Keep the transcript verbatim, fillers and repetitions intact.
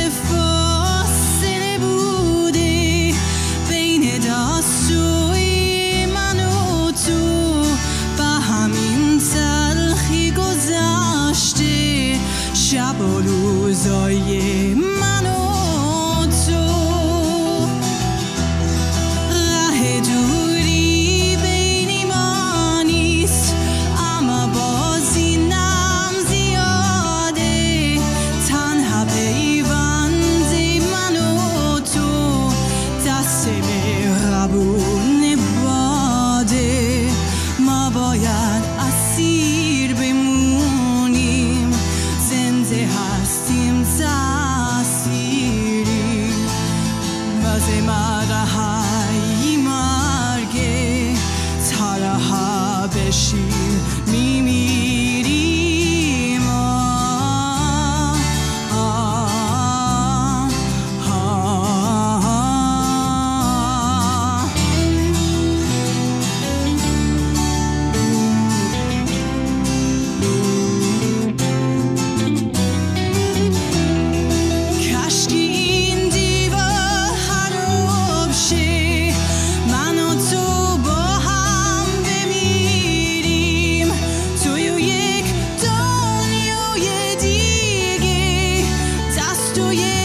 فاصله بوده بین دستوی من و تو، با همین تلخی گذشته شب و روزای من و تو. راه دوری بین ما نیست اما باز اینم زیاده، تنها پیوند من و تو دست مهربون باده. ما باید اسیر بمونیم، زنده هستیم تأثیری واسه مرهای مرگه، تا رها بشیم میمیریم. آه آه آه آه. کاشکی این دیوار خراب شه، من و تو با هم بمیریم توی یک دنیای دیگه، دست توی